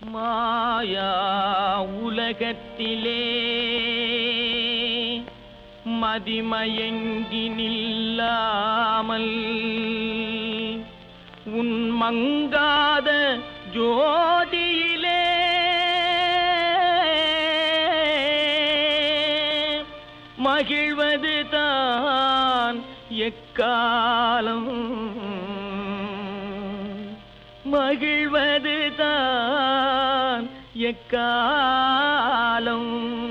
மாயா உலகத்திலே மதிமயங்கி நில்லாமல் உன் மங்காத ஜோதியிலே மகிழ்வது தான் எக்காலம் மகிழ்வது தான் எக்காலம்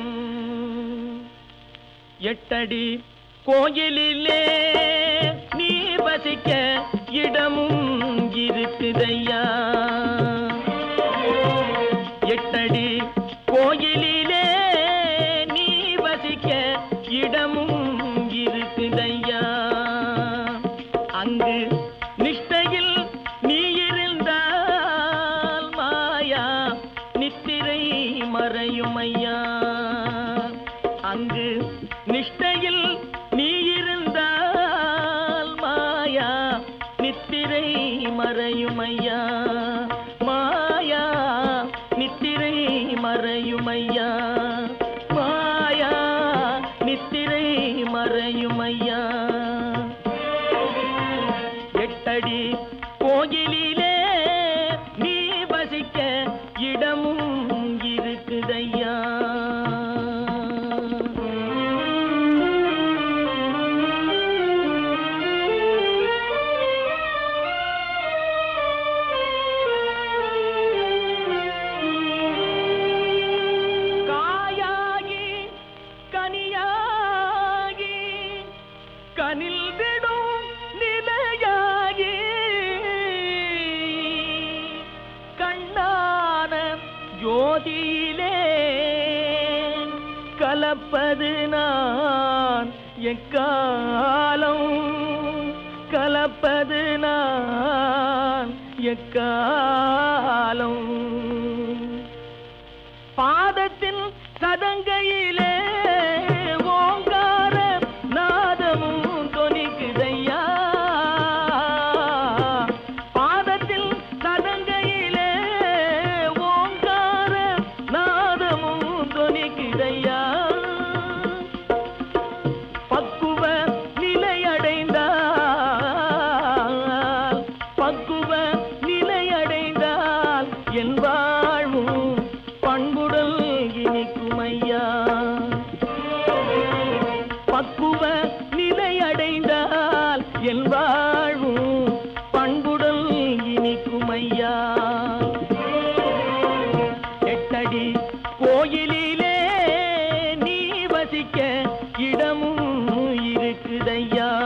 எட்டடி கோயிலிலே நீ வசிக்க இடமும் இருக்குதையா எட்டடி கோயிலிலே நீ வசிக்க இடமும் இருக்குதையா அங்கு நிஷ்டையில் நீ இருந்தால் மாயா நித்திரை மறையுமையா அங்கு நிஷ்டையில் நீ இருந்தால் மாயா நித்திரை மறையுமையா மாயா நித்திரை மறையுமையா மாயா நித்திரை மறையுமையா எட்டடி கோயிலிலே நீ வசிக்க இடமும் இருக்குதையா காயாகி கனியாகி கனில் விடும் நிலையாகி கண்ணான ஜோதியிலே கலப்பது நான் எக்காலம் கலப்பது நான் எக்காலம் பாதத்தின் சதங்கையிலே ஓங்கார நாதமும் தொனிக்குதையா பாதத்தில் சதங்கையிலே ஓங்கார நாதமும் தொனிக்குதையா பக்குவ நிலையடைந்தால் என் வாழ்வும் பண்புடல் இனிக்குமையா பக்குவ நிலையடைந்தால் என் வாழ்வும் பண்புடல் இனிக்குமையா எட்டடி கோயிலிலே நீ வசிக்க இடமும் இருக்குதையா